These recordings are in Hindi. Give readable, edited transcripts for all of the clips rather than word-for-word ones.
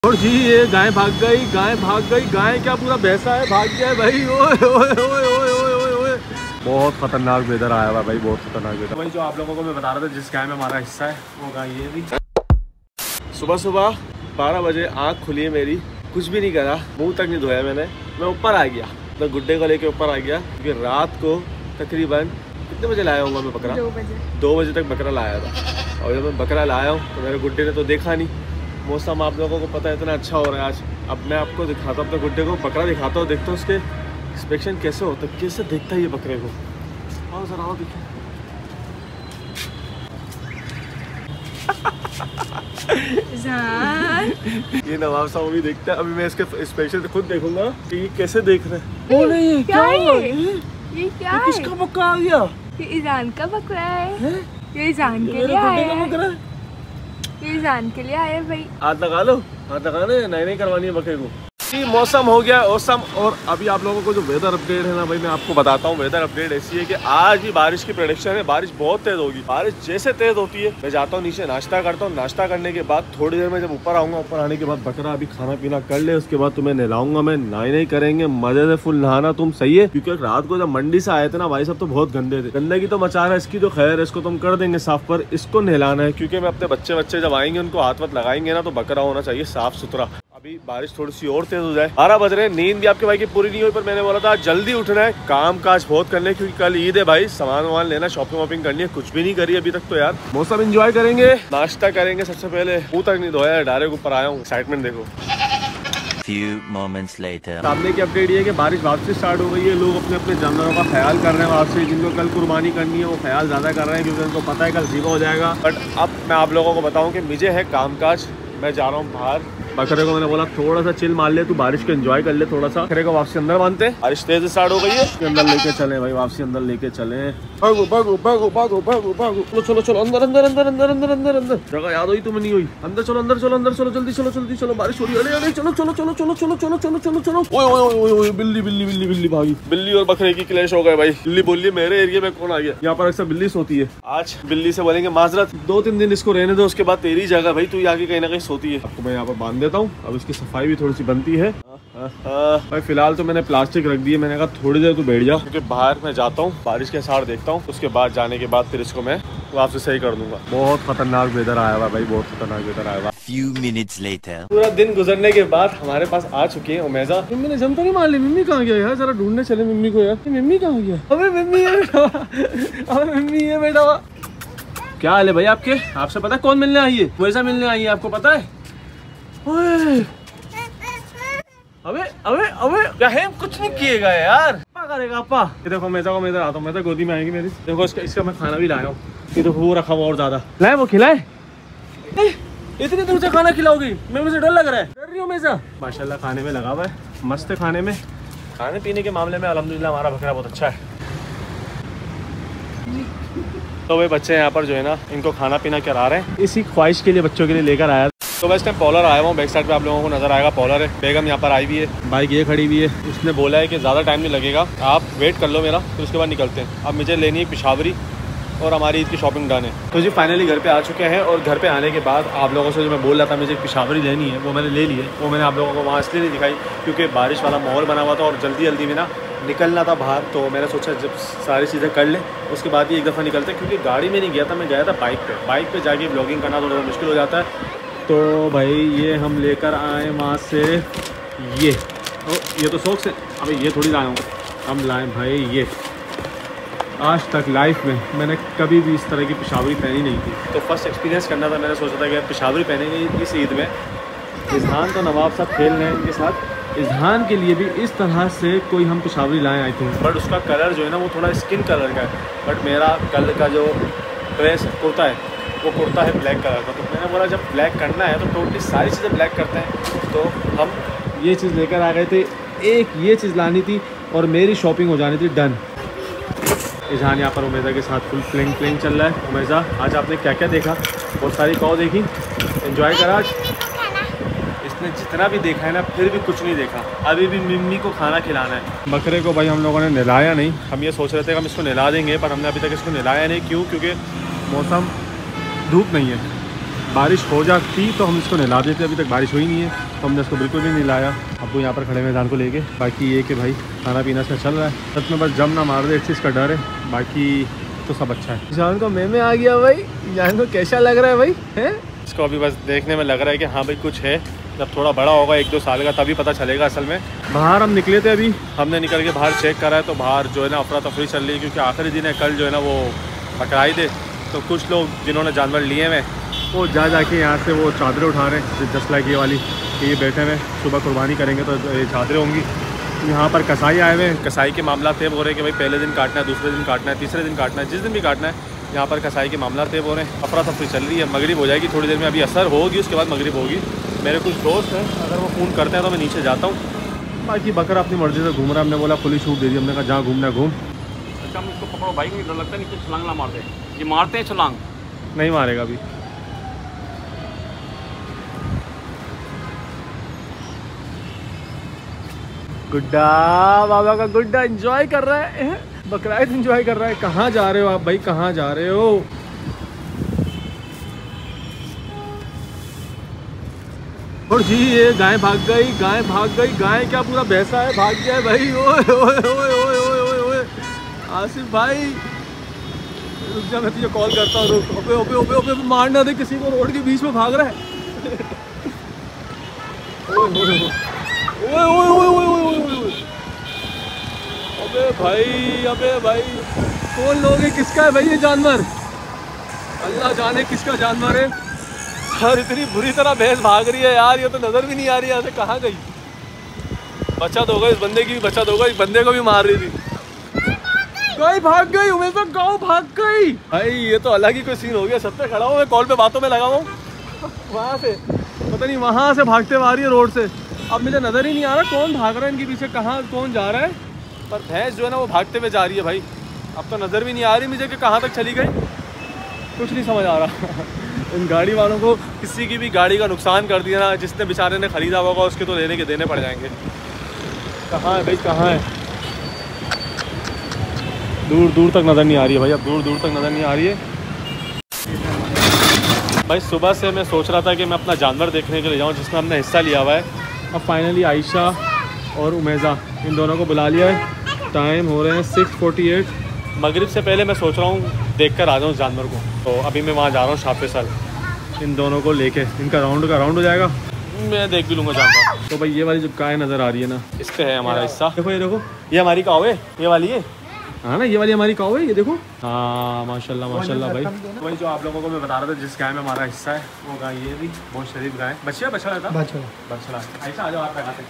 और जी ये गाय भाग गई, गाय भाग गई। गाय क्या पूरा भैंसा है, भाग गया है भाई। ओए ओए ओए ओए ओए ओए, बहुत खतरनाक वेदर आया हुआ भाई, बहुत खतरनाक वेदर। भाई जो आप लोगों को मैं बता रहा था जिस गाय में हमारा हिस्सा है वो गाय ये भी। सुबह सुबह 12 बजे आँख खुली है मेरी, कुछ भी नहीं करा, मुंह तक नहीं धोया मैंने। मैं ऊपर आ गया, तो गुड्डे को लेके ऊपर आ गया क्योंकि रात को तकरीबन कितने बजे लाया हूँ मैं बकरा? 2 बजे तक बकरा लाया था। और जब मैं बकरा लाया हूँ तो मेरे गुड्डे ने तो देखा नहीं। मौसम आप लोगों को पता है इतना अच्छा हो रहा है आज। अब मैं आपको दिखाता हूँ अपने गुड्डे को, बकरा दिखाता हूँ, देखता हूँ उसके एक्सपेक्शन कैसे होता है, कैसे देखता है ये बकरे को। आओ सर आओ, देखिए ये नवाब साहब भी देखता है। अभी मैं इसके एक्सप्रेशन खुद देखूंगा कि ये कैसे देख रहे हैं। ओ नहीं, ये क्या है? ये क्या है? किसका बकरा आ गया? ये ईजान का बकरा है। ये ईजान के लिए आया है। ये ईजान के लिए आया है भाई। हाथ लगा लो, हाथ लगाना है, नहीं करवानी है बकरे को। मौसम हो गया औसम। और अभी आप लोगों को जो वेदर अपडेट है ना भाई, मैं आपको बताता हूँ। वेदर अपडेट ऐसी है कि आज भी बारिश की प्रेडिक्शन है, बारिश बहुत तेज होगी। बारिश जैसे तेज होती है मैं जाता हूँ नीचे, नाश्ता करता हूँ। नाश्ता करने के बाद थोड़ी देर में जब ऊपर आऊंगा, ऊपर आने के बाद बकरा अभी खाना पीना कर ले, उसके बाद तुम्हें नहलाऊंगा मैं। नहीं करेंगे मजे से फुल नहाना, तुम सही है। क्योंकि रात को जब मंडी से आए थे ना भाई सब तो बहुत गंदे थे। गंदगी तो मचा रहा है, इसकी तो खैर है, इसको तुम कर देंगे साफ, पर इसको नहलाना है। क्योंकि मैं अपने बच्चे जब आएंगे उनको हाथ वत लगाएंगे ना, तो बकरा होना चाहिए साफ सुथरा। अभी बारिश थोड़ी सी और तेज हो जाए। 12 बज रहे हैं, नींद भी आपके भाई की पूरी नहीं हुई, पर मैंने बोला था जल्दी उठना है, काम काज बहुत करने, क्योंकि कल ईद है भाई। सामान वामान लेना, शॉपिंग वॉपिंग करनी है, कुछ भी नहीं करी अभी तक तो यार। मौसम एंजॉय करेंगे, नाश्ता करेंगे। सबसे पहले मुंह तक नहीं धोया है, डायरेक्ट ऊपर आया हूँ। एक्साइटमेंट देखो। Few moments later. सामने की अपडेट ये है कि बारिश वापसी स्टार्ट हो गई है। लोग अपने अपने जानवरों का ख्याल कर रहे हैं वापसी। जिनको कल कुर्बानी करनी है वो ख्याल ज़्यादा कर रहे हैं, क्योंकि उनको पता है कल ज़ीबा हो जाएगा। बट अब मैं आप लोगों को बताऊं कि मुझे है कामकाज, मैं जा रहा हूँ बाहर। बकरे को मैंने बोला थोड़ा सा चिल मार ले, तू बारिश को एंजॉय कर ले थोड़ा सा। बकरे को वापसी अंदर बांधते हैं, बारिश तेज स्टार्ट हो गई है, अंदर लेके चले भाई, वापसी अंदर लेके चले। भागो भागो भागो भागो भागो भागो, चलो चलो चलो अंदर अंदर अंदर अंदर अंदर अंदर अंदर। जगह याद हुई तुम्हें नहीं हुई? अंदर चलो, अंदर चलो, अंदर चलो, जल्दी चलो जल्दी चलो, बारिश हो रही है। अरे अरे चलो चलो चलो चलो चलो चलो चलो चलो चलो। ओए ओए ओए ओए, बिल्ली बिल्ली बिल्ली बिल्ली भागी। बिल्ली और बकरे की क्लैश हो गए भाई। बिल्ली बोलिए मेरे एरिया में कौन आ गया? यहाँ पर अक्सर बिल्ली सोती है। आज बिल्ली से बोलेंगे माजरत, 2-3 दिन इसको रहने दो, उसके बाद तेरी जगह भाई, तू आगे कहीं ना कहीं सोती है। आपको मैं यहाँ पर बांध देता हूँ। अब इसकी सफाई भी थोड़ी सी बनती है भाई। फिलहाल तो मैंने प्लास्टिक रख दी है, मैंने कहा थोड़ी देर तू बैठ जा, क्योंकि बाहर मैं जाता हूँ, बारिश के साथ देखता हूँ, उसके बाद जाने के बाद फिर इसको मैं वापस सही कर दूंगा। बहुत खतरनाक वेदर आया हुआ भाई, बहुत खतरनाक वेदर आया हुआ। Few minutes later. पूरा दिन गुजरने के बाद हमारे पास आ चुकी है उमेजा। मम्मी ने जम तो नहीं मार ली? मम्मी कहाँ गया यार? जरा ढूंढने चले मम्मी को यार। मम्मी कहाँ गया? अबे मम्मी है बेटा, अबे मम्मी है बेटा। क्या हाल है भाई आपके? आपसे पता है कौन मिलने आई है? उमेजा मिलने आई है, आपको पता है? ओए अबे अबे अबे क्या है, कुछ नहीं किएगा यार, क्या करेगा आपा? ये देखो मेजा को, मैं इधर आता हूँ, मैं गोदी में आएगी मेरी। देखो इसका मैं खाना भी लाया हूँ। ये देखो वो रखा हुआ और ज्यादा लाए, वो खिलाए। इतनी दूर से खाना खिलाओगी? मैं मुझे डर लग रहा है। डर रही हूँ मेजा? माशाल्लाह खाने में लगा हुआ है, मस्त है खाने में। खाने पीने के मामले में अल्हम्दुलिल्लाह हमारा बकरा बहुत अच्छा है। तो वे बच्चे यहाँ पर जो है ना, इनको खाना पीना करा रहे हैं, इसी ख्वाहिश के लिए बच्चों के लिए लेकर आया। तो मैं इस टाइम पॉलर आया हूँ, बैक साइड पे आप लोगों को नजर आएगा पॉलर है। बेगम यहाँ पर आई हुई है, बाइक ये खड़ी हुई है। उसने बोला है कि ज़्यादा टाइम नहीं लगेगा, आप वेट कर लो मेरा, फिर उसके बाद निकलते हैं। अब मुझे लेनी है पिशावरी और हमारी ईद की शॉपिंग डन है। तो जी फाइनली घर पे आ चुके हैं, और घर पे आने के बाद आप लोगों से जो मैं बोल रहा था मुझे पिशावरी लेनी है, वो मैंने ले ली है। वो मैंने आप लोगों को वहाँ इसलिए नहीं दिखाई क्योंकि बारिश वाला माहौल बना हुआ था और जल्दी जल्दी में ना निकलना था बाहर। तो मैंने सोचा जब सारी चीज़ें कर लें उसके बाद ही एक दफ़ा निकलते, क्योंकि गाड़ी में नहीं गया था, मैं गया था बाइक पे। बाइक पे जाके ब्लॉगिंग करना थोड़ा मुश्किल हो जाता है। तो भाई ये हम लेकर आए वहाँ से, ये तो शौक से, अभी ये थोड़ी लाया हूँ, हम लाए भाई ये। आज तक लाइफ में मैंने कभी भी इस तरह की पिशावरी पहनी नहीं थी, तो फर्स्ट एक्सपीरियंस करना था। मैंने सोचा था कि पिशावरी पहनेंगे इस ईद में। इजहान तो नवाब साहब खेल रहे हैं इनके साथ, इजहान के लिए भी इस तरह से कोई हम पिशावरी लाए आए थे। बट उसका कलर जो है ना वो थोड़ा स्किन कलर का है, बट मेरा कल का जो ड्रेस कुर्ता है वो कुर्ता है ब्लैक कलर का। तो मैंने बोला जब ब्लैक करना है तो टोटली सारी चीज़ें ब्लैक करते हैं। तो हम ये चीज़ लेकर आ गए थे, एक ये चीज़ लानी थी और मेरी शॉपिंग हो जानी थी डन। इजहान यहाँ पर उमेजा के साथ फुल प्लेइंग चल रहा है। उमेजा आज आपने क्या क्या देखा? बहुत सारी कौ देखी, एंजॉय करा आज? इसने जितना भी देखा है ना फिर भी कुछ नहीं देखा, अभी भी मम्मी को खाना खिलाना है। बकरे को भाई हम लोगों ने नहलाया नहीं, हम ये सोच रहे थे कि हम इसको नहला देंगे, पर हमने अभी तक इसको नहलाया नहीं। क्यों? क्योंकि मौसम धूप नहीं है, बारिश हो जाती तो हम इसको नहला देते, अभी तक बारिश हुई नहीं है तो हमने इसको बिल्कुल भी नहीं लाया। अब वो यहाँ पर खड़े मैदान को लेके। बाकी ये कि भाई खाना पीना इसका चल रहा है, सच में बस जम ना मार दे इस चीज़ का डर है, बाकी तो सब अच्छा है। जान को मैं आ गया भाई, जान को कैसा लग रहा है भाई है? इसको अभी बस देखने में लग रहा है कि हाँ भाई कुछ है, जब थोड़ा बड़ा होगा 1-2 साल का तभी पता चलेगा असल में। बाहर हम निकले थे, अभी हमने निकल के बाहर चेक करा है तो बाहर जो है ना अफरा तफरी चल रही है, क्योंकि आखिरी दिन है कल जो है ना वो बकराईद है। तो कुछ लोग जिन्होंने जानवर लिए हुए वो जाके यहाँ से वो चादरें उठा रहे हैं, जस्ट लाइक ये वाली कि ये बैठे हुए सुबह कुर्बानी करेंगे तो ये चादरें होंगी। यहाँ पर कसाई आए हुए हैं, कसाई के मामला तय हो रहे हैं कि भाई पहले दिन काटना है, दूसरे दिन काटना है, तीसरे दिन काटना है, जिस दिन भी काटना है। यहाँ पर कसाई के मामला तय हो रहे हैं, अफरा तफरी चल रही है। मगरिब हो जाएगी थोड़ी देर में, अभी असर होगी उसके बाद मगरिब होगी। मेरे कुछ दोस्त हैं, अगर वो फ़ोन करते हैं तो मैं नीचे जाता हूँ। बाकी बकरा अपनी मर्जी से घूम रहा है, हमने बोला खुली छूट दे दी, हमने कहा जहाँ घूमना है घूम। अच्छा हम इसको पकड़ो बाइक में, डर लगता है नीचे छलांग ना मारते हैं, ये मारते हैं छलांग। नहीं मारेगा अभी। गुड्डा बाबा का गुड्डा एंजॉय कर रहा है, बकराईद एंजॉय कर रहा है। कहाँ जा रहे हो आप भाई, कहाँ जा रहे हो? और जी ये गाय भाग गई, गाय भाग गई। गाय क्या पूरा भैंसा है, भाग गया है भाई। ओए ओए ओए ओए ओए ओए आसिफ भाई रुक जा, मैं तुझे कॉल करता हूँ, रुक। ओपे ओपे ओपे ओपे मारना दे किसी को, रोड के बीच में भाग रहा है। ओए ओए ओए ओए ओए ओए अबे भाई कौन लोग है, किसका है भाई ये जानवर? अल्लाह जाने किसका जानवर है। और इतनी बुरी तरह भैंस भाग रही है यार, ये तो नजर भी नहीं आ रही यहाँ से कहाँ गई। बचत होगा इस बंदे की भी, बचत होगा, इस बंदे को भी मार रही थी। गाय भाग गई, उमेश तो गाँव भाग गई भाई। ये तो अलग ही कोई सीन हो गया। सब पे खड़ा हूँ मैं, कॉल पे बातों में लगा हुआ हूँ, वहाँ से पता नहीं वहाँ से भागते हुए आ रही है रोड से। अब मुझे नज़र ही नहीं आ रहा कौन भाग रहा है इनके पीछे, कहाँ कौन जा रहा है। पर भैंस जो है ना वो भागते हुए जा रही है भाई। अब तो नज़र भी नहीं आ रही मुझे कि कहाँ तक चली गई, कुछ नहीं समझ आ रहा। इन गाड़ी वालों को किसी की भी गाड़ी का नुकसान कर दिया ना, जिसने बेचारे ने ख़रीदा होगा उसके तो लेने के देने पड़ जाएंगे। कहाँ है भाई, कहाँ है? दूर दूर तक नज़र नहीं आ रही है भाई, अब दूर दूर तक नज़र नहीं आ रही है भाई। सुबह से मैं सोच रहा था कि मैं अपना जानवर देखने के लिए जाऊँ जिसमें हमने हिस्सा लिया हुआ है। अब फाइनली आयशा और उमेज़ा इन दोनों को बुला लिया है। टाइम हो रहे हैं 6:48। मगरिब से पहले मैं सोच रहा हूँ देख कर आ जाऊँ जानवर को। तो अभी मैं वहाँ जा रहा हूँ शाफेसल, इन दोनों को लेके। इनका राउंड हो जाएगा, मैं देख भी लूँगा जानवर। तो भाई ये वाली जो गाय नज़र आ रही है ना, इस पर है हमारा हिस्सा। देखो ये देखो, ये हमारी काऊ है, ये वाली है। हाँ ना, ये वाली हमारी काऊ है, ये देखो। हाँ माशाल्लाह माशाल्लाह भाई। तो भाई जो आप लोगों को मैं बता रहा था जिस गाय में हमारा हिस्सा है वो गाय ये भी बहुत शरीफ गाय। बछड़ा बछड़ा था, बछड़ा। ऐसा आ जाओ आप लगाते,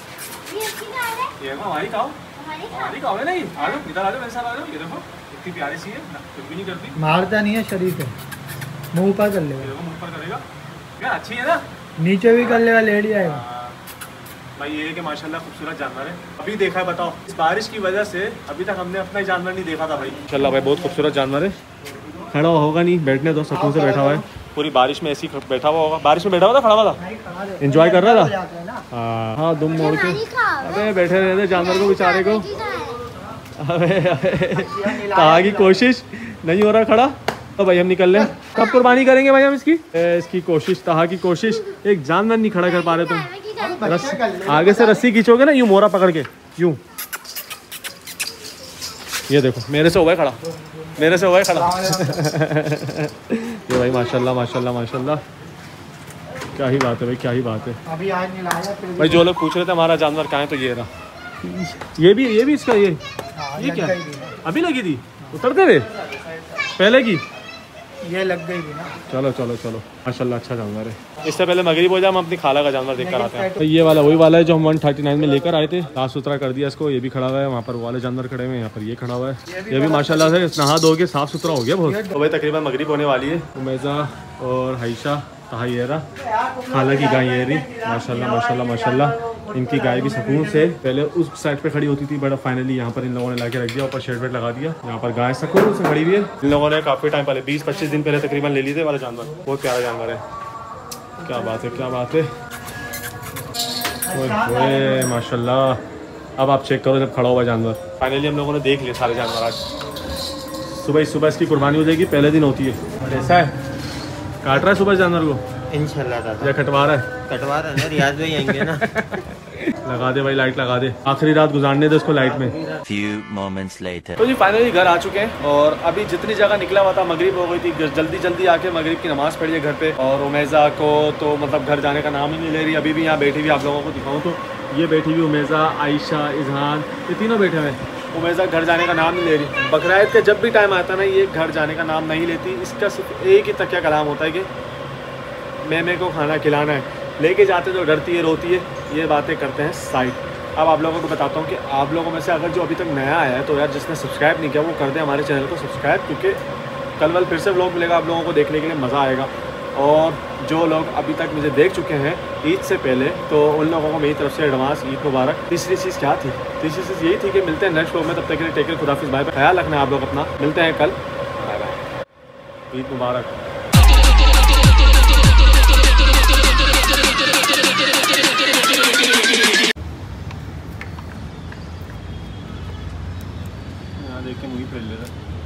ये हमारी काऊ, हमारी काऊ है। नहीं आ जाओ इधर, आ जाओ मेरे साथ आ जाओ। ये देखो इतनी प्यारी सी है, कुछ भी नहीं करती, मारता नहीं है, शरीफ है, मुँह पर कर लेगा। मुँह पर करेगा यार, अच्छी है ना, नीचे भी कर लेगा, लेट जाएगा भाई। ये कि माशाल्लाह खूबसूरत जानवर है। अभी देखा है, बताओ इस बारिश की वजह से अभी तक हमने अपना ही जानवर नहीं देखा था भाई। माशाल्लाह भाई बहुत खूबसूरत जानवर है। खड़ा होगा नहीं, बैठने दो, सुकून से बैठा हुआ है। पूरी बारिश में ऐसी बैठा हुआ होगा, बारिश में बैठा हुआ था, खड़ा हुआ था, एंजॉय कर रहा था। हाँ दुम मोड़ के, अबे बैठे रहते जानवर को बेचारे को। अबे कहाँ की कोशिश नहीं हो रहा खड़ा। तो भाई हम निकल लें, कब कुर्बानी करेंगे भाई हम इसकी कोशिश, तहा की कोशिश। एक जानवर नहीं खड़ा कर पा रहे तुम। आगे से रस्सी खींचोगे ना यूं, मोरा पकड़ के यूं। ये देखो मेरे से हुआ है खड़ा, मेरे से हुआ है खड़ा। ये भाई माशाल्लाह माशाल्लाह माशाल्लाह, क्या ही बात है भाई, क्या ही बात है। अभी आज नहीं लाया भाई जो लोग पूछ रहे थे हमारा जानवर कहाँ है, तो ये रहा। ये भी इसका ये क्या अभी लगी थी, उतरते थे पहले की, ये लग गई थी ना। चलो चलो चलो माशाल्लाह अच्छा जानवर है। इससे पहले मगरिब हो जाए हम अपनी खाला का जानवर देख कर आते हैं। तो ये वाला वही वाला है जो हम 139 में लेकर आए थे, साफ सुथरा कर दिया इसको। ये भी खड़ा हुआ है, वहाँ पर वो वाले जानवर खड़े हुए हैं, यहाँ पर ये खड़ा हुआ है। ये भी माशाल्लाह से नहा धो के साफ सुथरा हो गया बहुत। तो भाई तकरीबन मगरिब होने वाली है। उमेज़ा और हाइशा तहायरा खाला की गाय ये रही। माशाल्लाह माशाल्लाह माशाल्लाह, इनकी गाय भी सुकून से पहले उस साइड पे खड़ी होती थी, बट फाइनली यहाँ पर इन लोगों ने लाके रख दिया, ऊपर शेड वेड लगा दिया। यहाँ पर गाय सुकून से खड़ी हुई है। इन लोगों ने काफ़ी टाइम पहले 20-25 दिन पहले तकरीबन ले लिए थे वाला जानवर। बहुत प्यारा जानवर है, क्या बात है क्या बात है। ओए माशाल्लाह। अब आप चेक करो जब खड़ा हुआ जानवर। फाइनली हम लोगों ने देख लिया सारे जानवर। आज सुबह इसकी कुर्बानी हो जाएगी, पहले दिन होती है। ऐसा है काट रहा है सुबह जानवर को इंशाल्लाह या कटवा रहा है? कटवा रहे हैं, रियाज भाई आएंगे ना। लगा दे भाई, लाइट लगा दे, आखिरी रात गुजारने दे उसको लाइट में। Few moments later. तो जी फाइनली घर आ चुके हैं और अभी जितनी जगह निकला हुआ था मगरिब हो गई थी, जल्दी आके मगरिब की नमाज़ पढ़ी है घर पे। और उमेज़ा को तो मतलब घर जाने का नाम ही नहीं ले रही, अभी भी यहाँ बैठी हुई, आप लोगों को दिखाऊँ तो ये बैठी हुई उमेज़ा, आयशा, इजहान, ये तीनों बैठे हुए हैं। उमेज़ा घर जाने का नाम नहीं ले रही। बकरा ईद का जब भी टाइम आता है ना, ये घर जाने का नाम नहीं लेती। इसका सिर्फ एक ही तकिया कलाम होता है कि मेरे को खाना खिलाना है। लेके जाते तो डरती है, रोती है, ये बातें करते हैं साइड। अब आप लोगों को बताता हूँ कि आप लोगों में से अगर जो अभी तक नया आया है तो यार जिसने सब्सक्राइब नहीं किया वो कर दे हमारे चैनल को सब्सक्राइब, क्योंकि कल फिर से व्लॉग मिलेगा आप लोगों को देखने के लिए, मज़ा आएगा। और जो लोग अभी तक मुझे देख चुके हैं ईद से पहले, तो उन लोगों को मेरी तरफ से एडवांस ईद मुबारक। तीसरी चीज़ क्या थी? तीसरी चीज़ यही थी कि मिलते हैं नेक्स्ट व्लॉग में, तब तक के लिए टेक केयर, खुदाफिज़, बाय बाय, ख्याल रखना है आप लोग अपना, मिलते हैं कल, बाय बाय, ईद मुबारक। देख के मुझे पहले